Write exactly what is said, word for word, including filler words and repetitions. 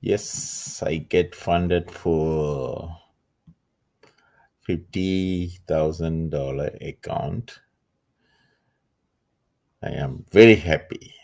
Yes, I get funded for fifty thousand dollar account. I am very happy.